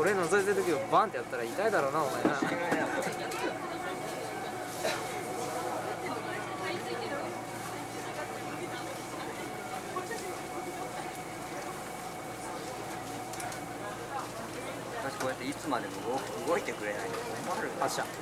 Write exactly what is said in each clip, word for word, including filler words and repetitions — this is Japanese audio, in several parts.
俺覗いてる時をバンってやったら痛いだろうなお前な。 確かこうやっていつまでも動動いてくれないと困る。 発射。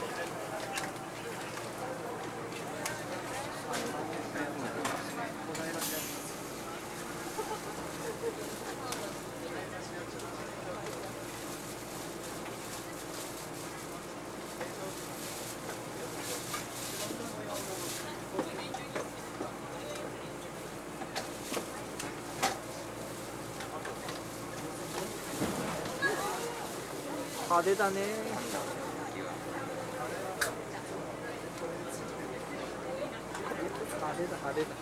派手だね。派手だ派手だ。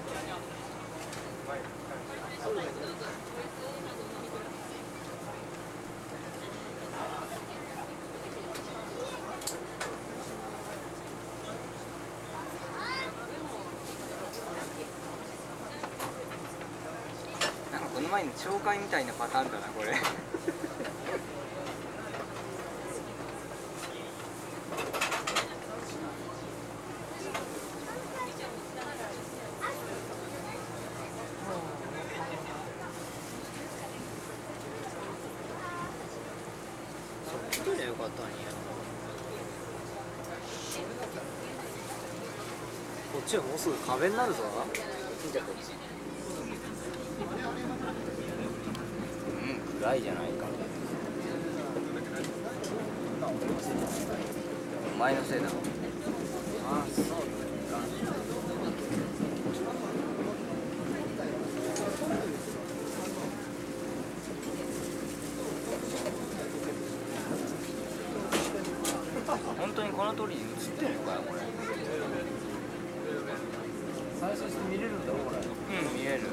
なんかこの前の懲戒みたいなパターンだなこれ。 そっちでよかったんや。こっちはもうすぐ壁になるぞ。見てこっち。うん、暗いじゃないか。 お前のせいだろ。 ああ、そうか。 本当にこの通りに映ってるのかよこれ。 再生して見れるんだろこれ。 うん、見える。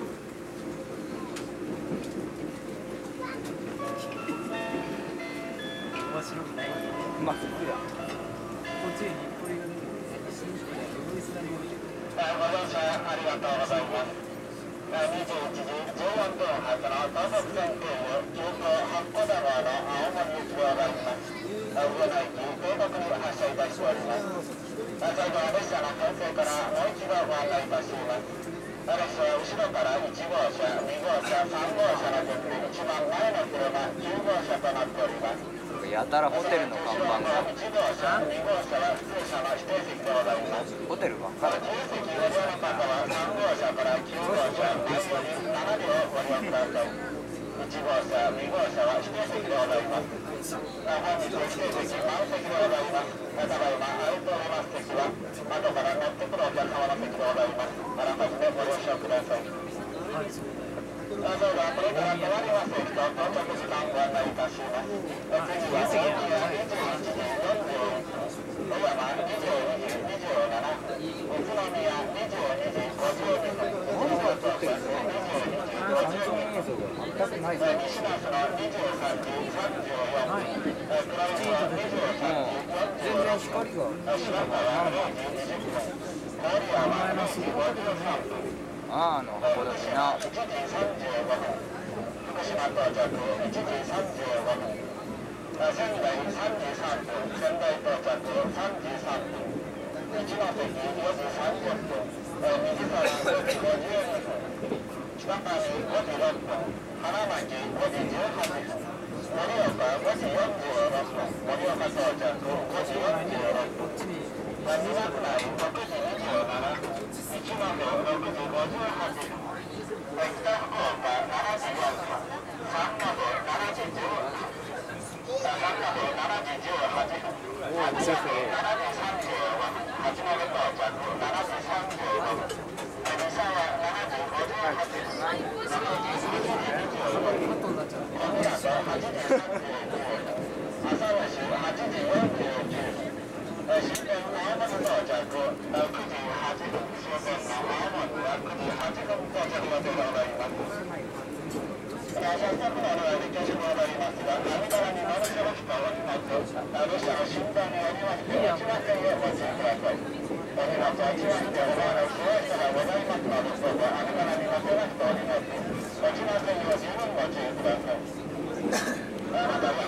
面白くない。 まあそっくりだ。 こっちに日暮里が出てくる。新宿でウグイスが出てくる。 ご乗車ありがとうございます。にじゅういちじじゅうよんぷん発の東北線経由急行八甲田川の青森行きでございます。上野駅京北に発車いたしております。それでは列車の編成からもう一度ご案内いたします。列車は後ろからいち号車、に号車、さん号車の順で一番前の車きゅう号車となっております。 やたらホテルの看板が。 いち号車、に号車は普通車の指定席でございます。 ホテルばっかりだ。 自由席ご利用の方はさん号車からきゅう号車、前よりなな両ご利用ください。いち号車、に号車は指定席でございます。本日指定席満席でございます。ただいま空いております席は後から乗ってくるお客様の席でございます。あらかじめご了承ください。どうぞこれから止まります駅と到着時間ご案内いたします。次は大宮にじゅういちじよんじゅういち、小山にじゅうにじにじゅうなな、宇都宮にじゅうにじごじゅうにふん、東京都にじゅうにじごじゅうにふん、西那須のにじゅうさんじさんじゅうよんふん、黒岩にじゅうさんじよんじゅうよんふん、白川れいじにじゅっぷん、郡山れいじごじゅうさんふん。 ああの函館な。 いちじさんじゅうごふん、福島到着いちじさんじゅうごふん、仙台さんじさんぷん、仙台到着さんじさんぷん、一ノ関よじさんじゅっぷん、水沢ごじごじゅうにふん、北上ごじろっぷん、花巻ごじじゅうはっぷん、盛岡ごじよんじゅうろっぷん、盛岡到着ごじよんじゅうろっぷん、宮内ろくじにじゅうななふん、一戸ろくじごじゅうはっぷん、北福岡しちじよんふん、三戸しちじじゅうはっぷん、三戸しちじじゅうはっぷん、八戸しちじさんじゅうごふん、八戸到着しちじさんじゅうごふん、三沢しちじごじゅうはっぷん、長崎しちじにじゅうごふん、小湊はちじさんじゅうきゅうふん、浅尾市はちじよんじゅうきゅうふん、終点青森到着くじはっぷん、終点の青森はくじはっぷん到着予定でございます。早速のお願いで恐縮でございますが、網棚に乗る人が来ております。列車の振動によりまして落ちませんようご注意ください。お荷物落ちましておられる不用意がございますので、どうぞ網棚に乗せましております。落ちませんよう十分ご注意ください。また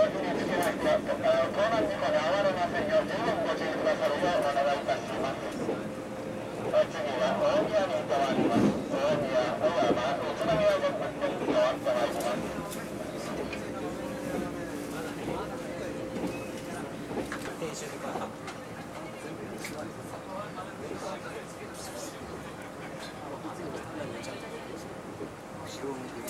時につきましては、盗難事故に遭われませんよう、十分ご注意くださるようお願いいたします。次は大宮に停まります。大宮、小山、宇都宮前方に停まってまいります。 編集とか後ろを向く。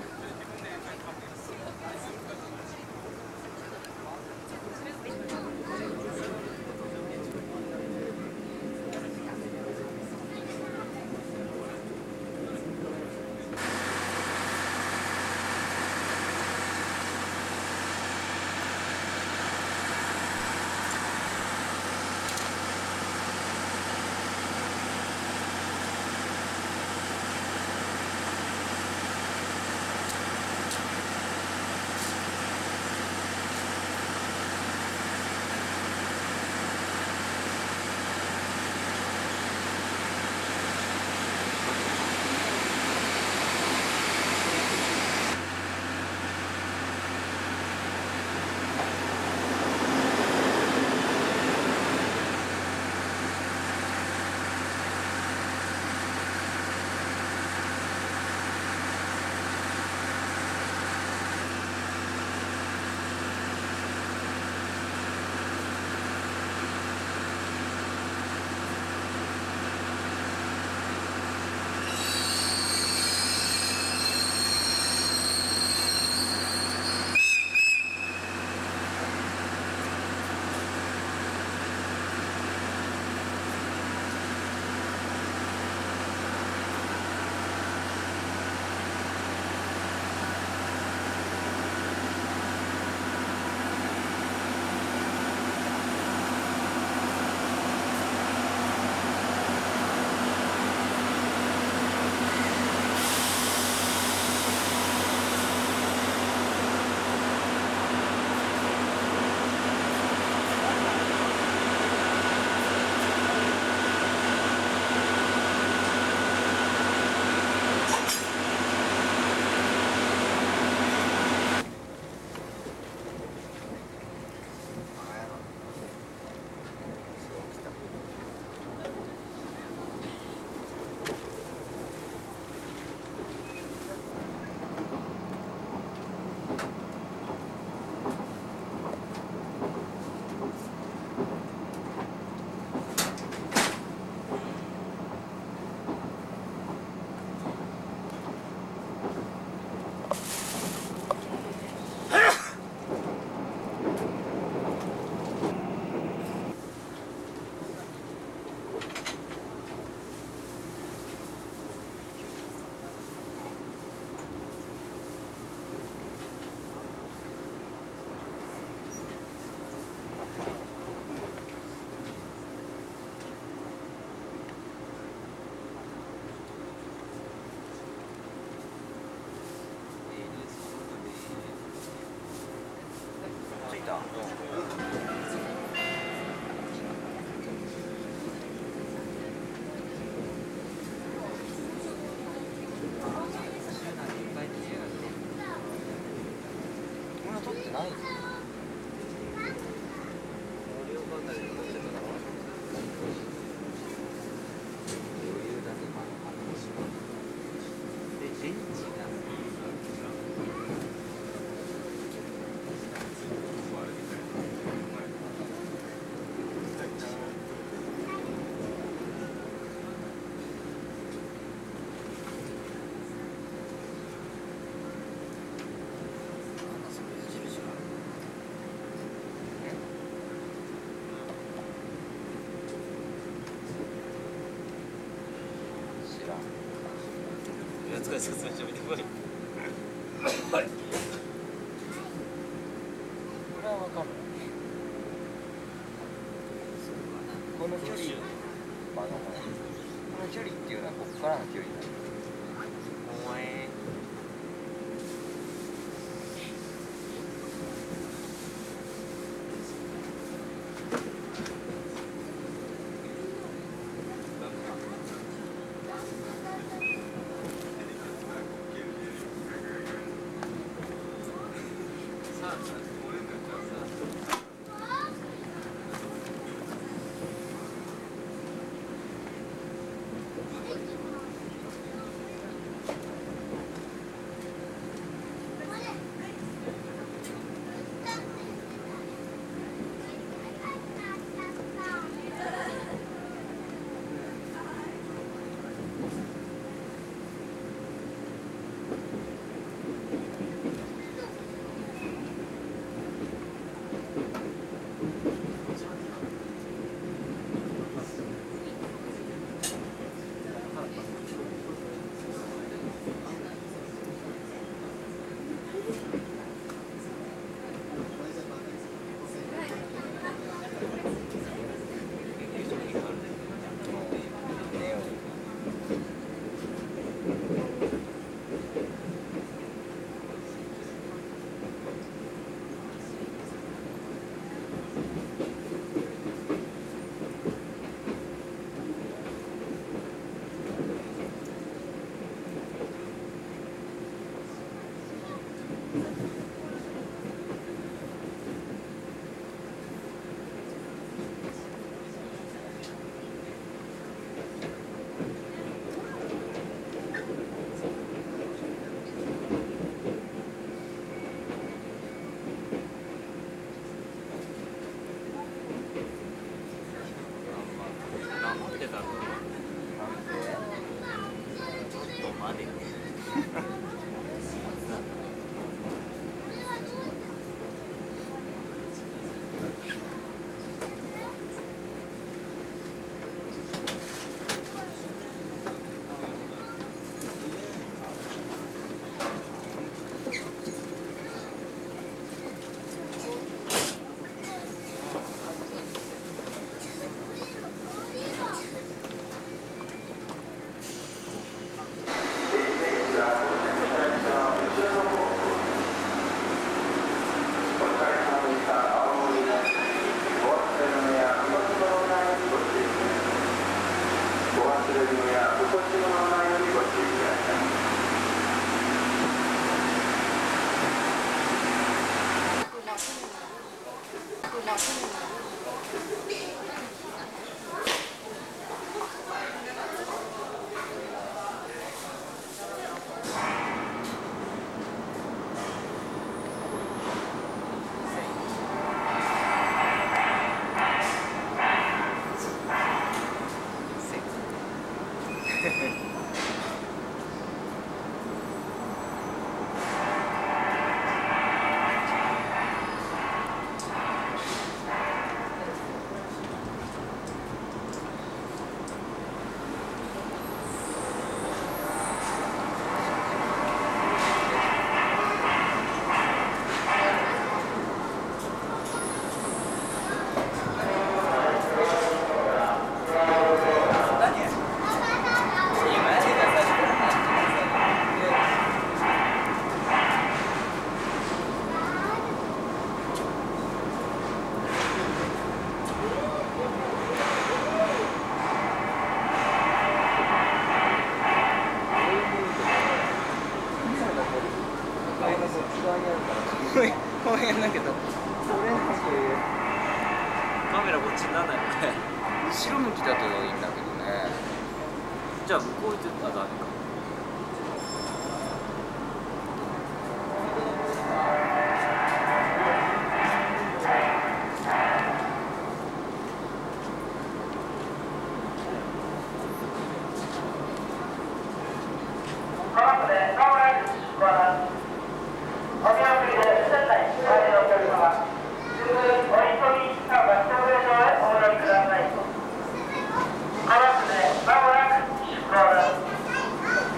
つか説明してみてこい。これはわかる。 この距離、まあ、この距離っていうのはここからの距離なんです。お前さあ公園だけどカメラこっちにならないのかい。 後ろ向きだといいんだけどね。 じゃあ向こう行ってたらダメか。 まもなく出港です。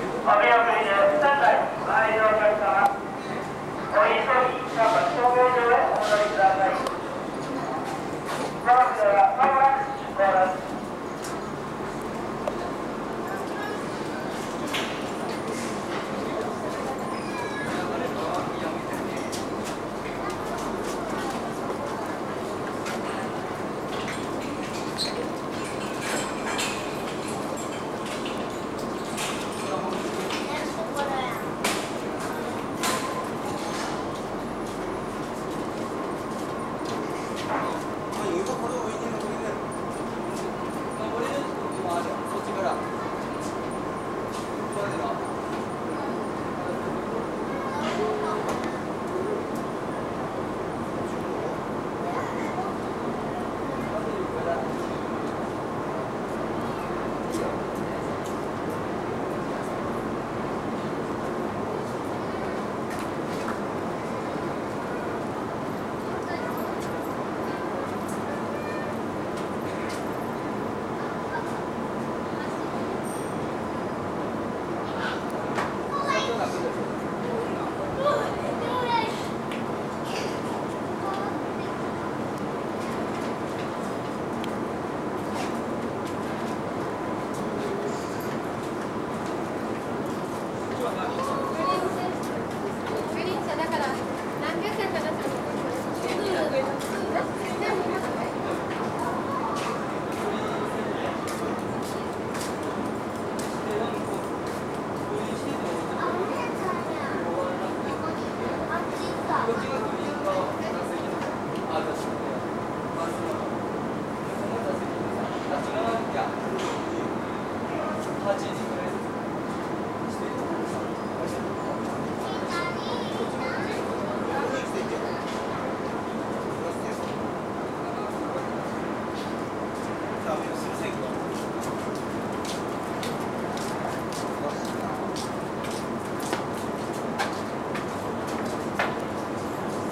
こ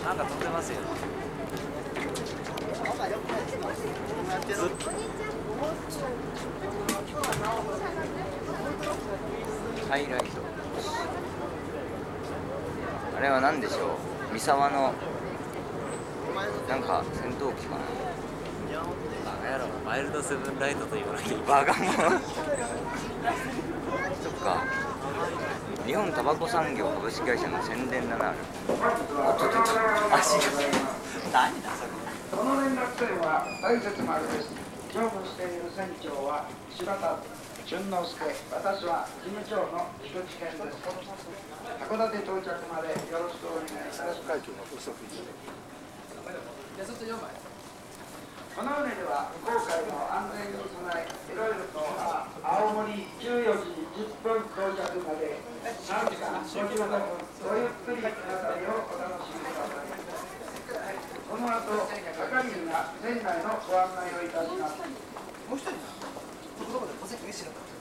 なんか飛んでますよ。 ハイライト。あれは何でしょう。三沢のなんか戦闘機かな。 バカ野郎、マイルドセブンライトと言わなきゃいけない。 バカ者。そっか。日本タバコ産業株式会社の宣伝だな。ある。おっとっとっと。足が。何だそれ。 この連絡船は大切丸です。乗務している船長は柴田俊之介、私は事務長の菊池健です。函館到着までよろしくお願いします。会長が遅くに。この船では航海の安全に備え、いろいろと青森じゅうよじじゅっぷん到着までさんじかんごじゅうごふんごゆっくりなさりをお楽しみください。この後、係員が船内のご案内をいたします。もう一人、どこでお席召し上がった。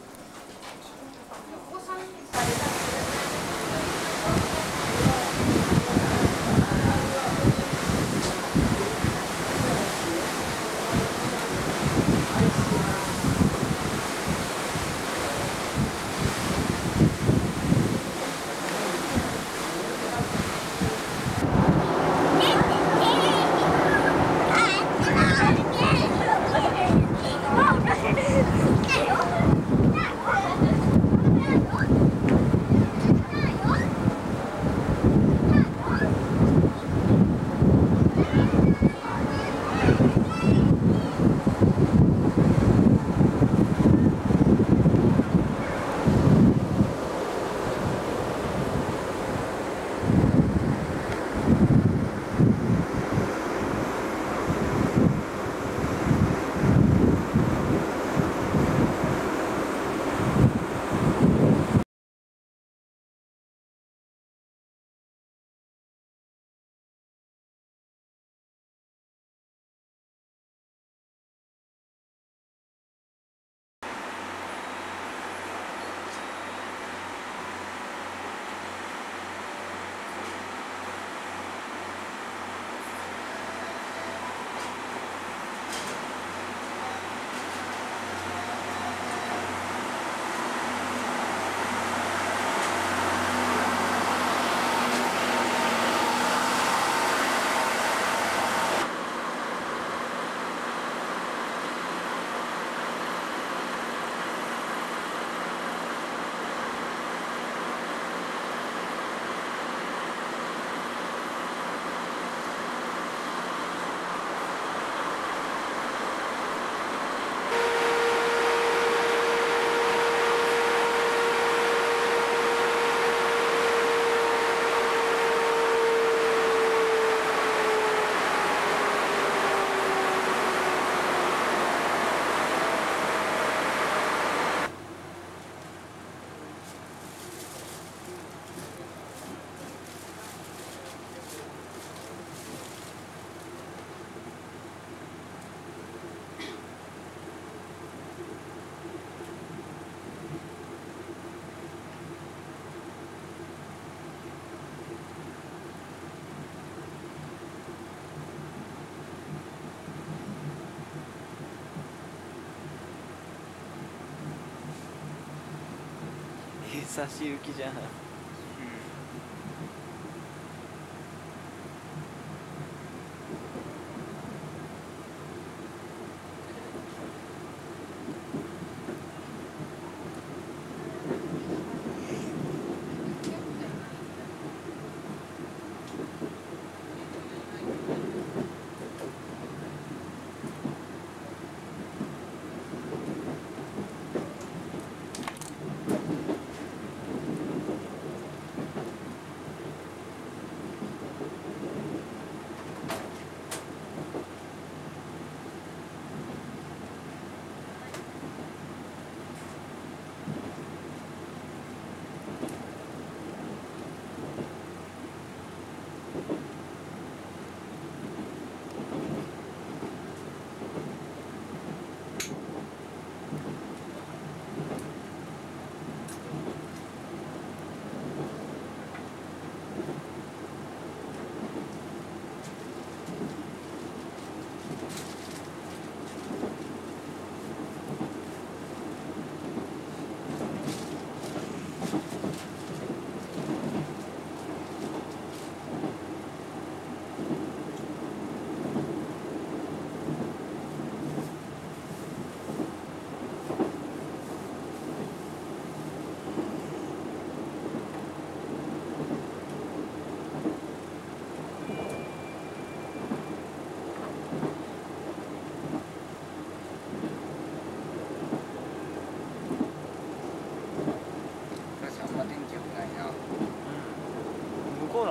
差し行きじゃん。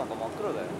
中真っ暗だよ。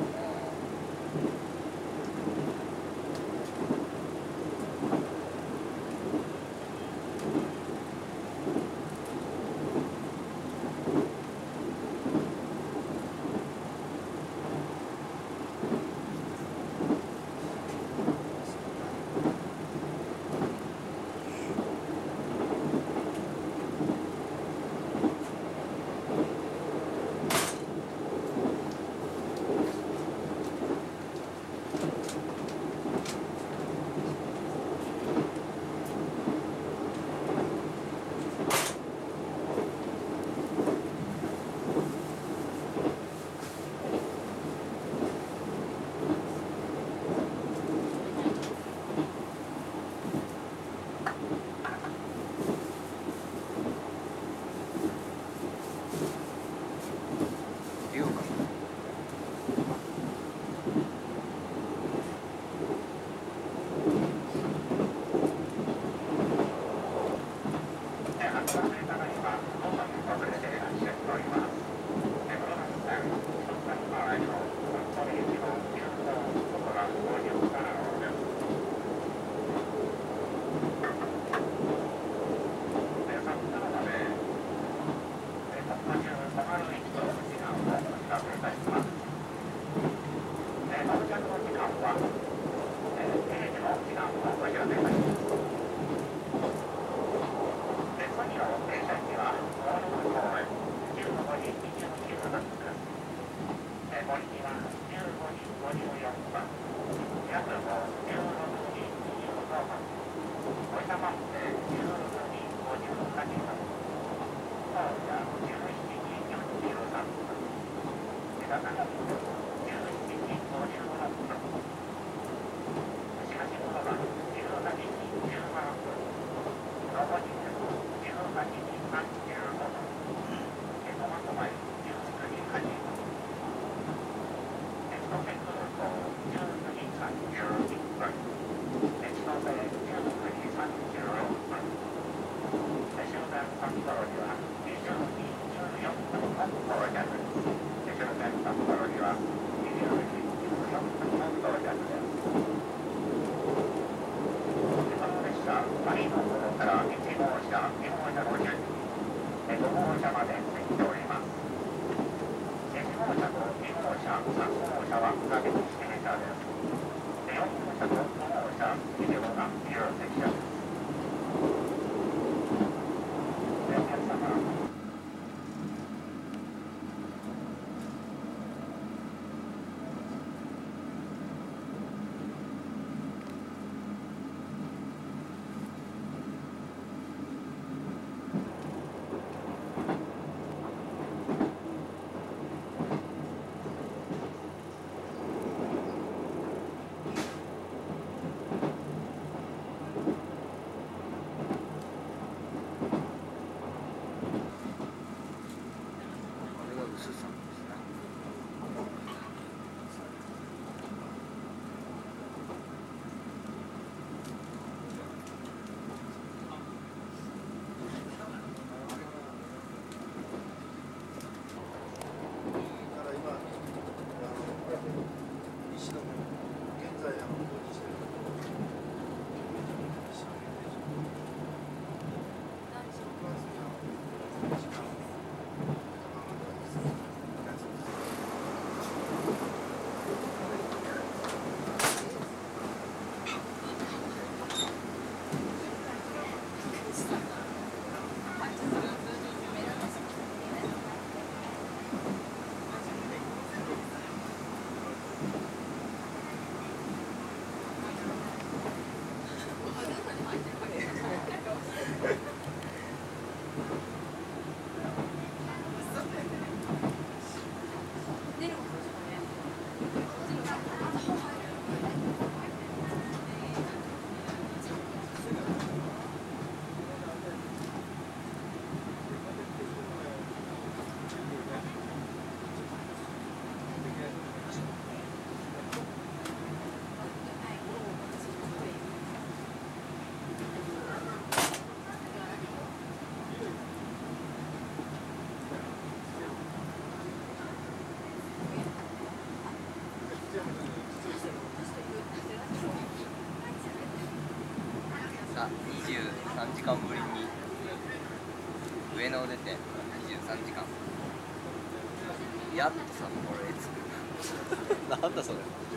さにじゅうさんじかんぶりに上野を出てにじゅうさんじかん、やっと札幌へ着く。 なんだそれ。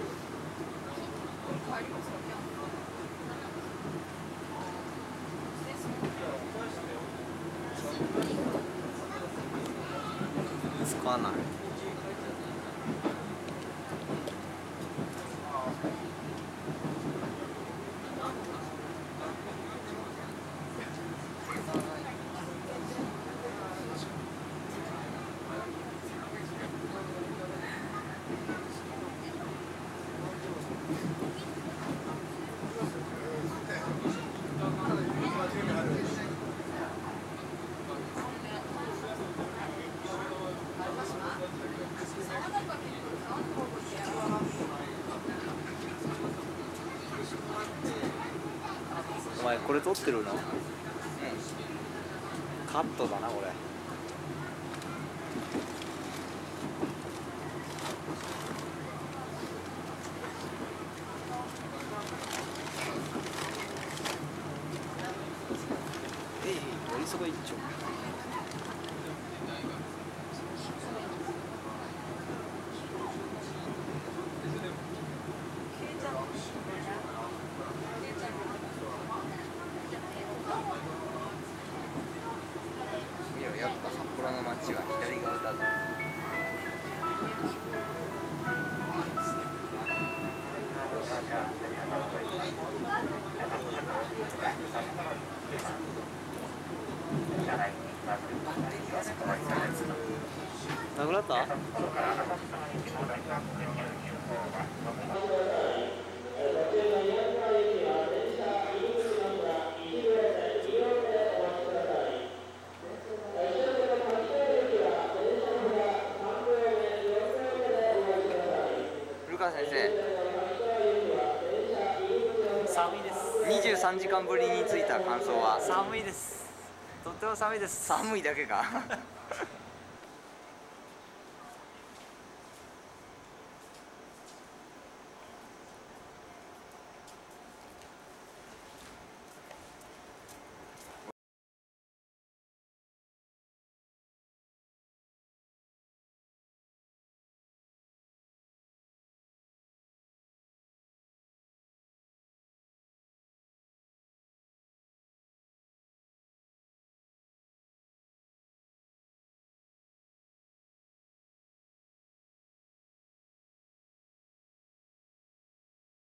つかない。お前これ撮ってるの？うん。カットだなこれ。えい、乗りそば一丁。 やっぱ札幌の街は左側だぞ。 なくなった？ 古川先生、 寒いです。 にじゅうさんじかんぶりに着いた感想は？ 寒いです。とっても寒いです。 寒いだけか。